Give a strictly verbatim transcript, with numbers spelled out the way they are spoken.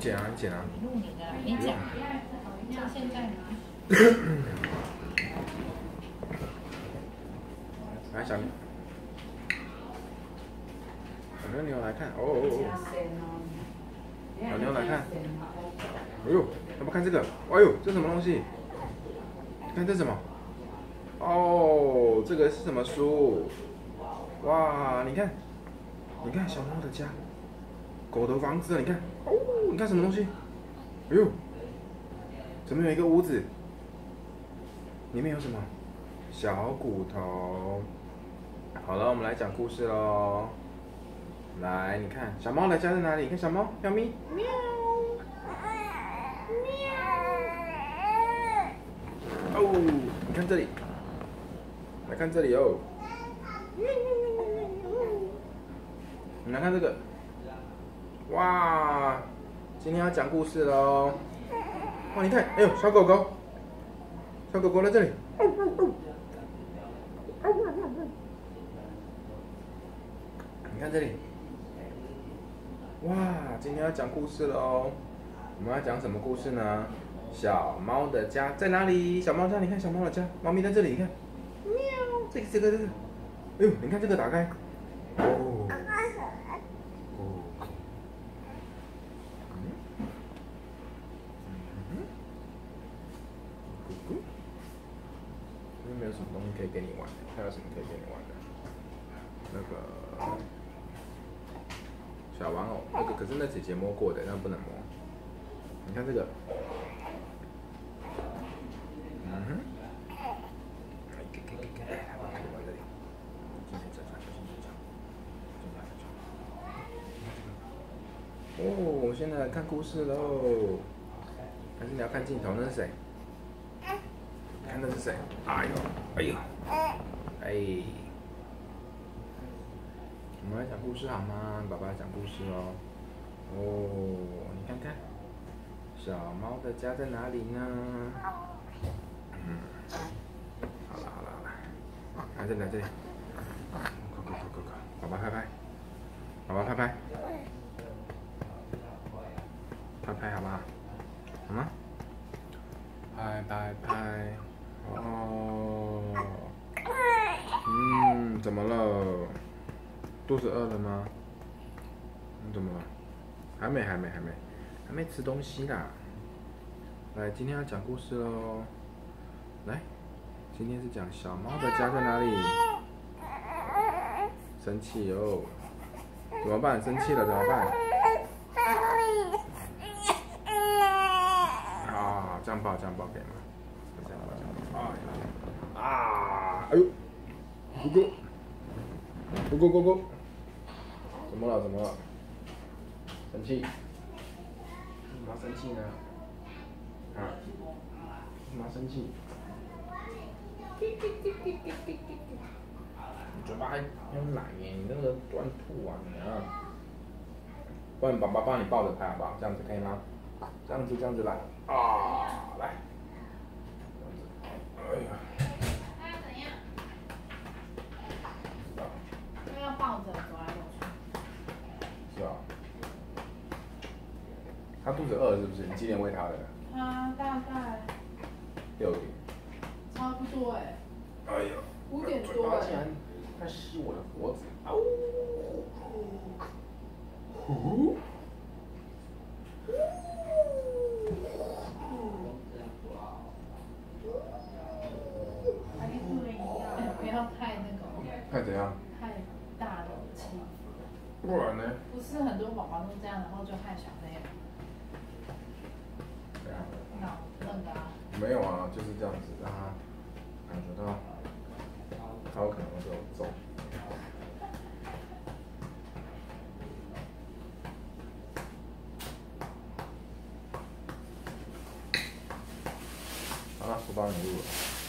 剪啊，你剪啊。 录你的，你讲。像现在吗？ 来，小小妞妞来看，哦哦哦。小妞来看。哎呦，要不要看这个？哎呦，这什么东西？你看这是什么？哦，这个是什么书？哇，你看，你看小猫的家，狗的房子，你看，哦，你看什么东西？哎呦，怎么有一个屋子？里面有什么？小骨头。好了，我们来讲故事喽。来，你看小猫的家在哪里？你看小猫，喵咪，喵，喵。哦，你看这里，来看这里哦。你来看这个，哇，今天要讲故事喽。哇，你看，哎呦，小狗狗，小狗狗在这里。你看这里，哇，今天要讲故事喽。我们要讲什么故事呢？小猫的家在哪里？小猫家，你看小猫的家，猫咪在这里，你看，喵，这个这个这个，哎呦，你看这个打开，哦，哦，嗯，嗯，咕咕，有没有什么东西可以给你玩？还有什么可以给你玩的？那个小玩偶，那个可是那姐姐摸过的，那不能摸。你看这个，嗯哼，哦，我们现在来看故事喽。还是你要看镜头？那是谁？看那是谁？哎呦，哎呦，哎。我们来讲故事好吗？爸爸讲故事哦。哦，你看看，小猫的家在哪里呢？嗯，好了好了好了，好，来这里来这里，快快快快快，爸爸拍拍，爸爸拍拍，拍拍好不好？好吗？拍拍拍，哦，嗯，怎么了？肚子饿了吗？你怎么了？还没，还没，还没，还没吃东西啦。来，今天要讲故事喽。来，今天是讲小猫的家在哪里？生气哦，怎么办？生气了怎么办？啊，这样抱，这样抱可以吗？这样抱，这样抱。啊，哎呦，咕咕，咕咕咕咕。怎么了？怎么了？生气？为什么要生气呢？啊？为什么要生气？你嘴巴还有奶耶！你那个乱吐啊你啊！不然爸爸帮你抱着拍好不好？这样子可以吗？这样子，这样子来啊！来，这样子。哎呀。 他要怎样？他要抱着走来走去。 是啊。他肚子饿是不是？你几点喂他的？ 他大概六点。 差不多哎。 哎呀， 五点多哎。 竟然在吸我的脖子。啊呜！呼！ 不要太那个。 太怎样？ 太大的气。 不然呢？ 不是很多宝宝都这样，然后就害小那样。 对啊。 脑那个啊。 没有啊，就是这样子，让他感觉到他有可能会被我揍。好了，我帮你录了。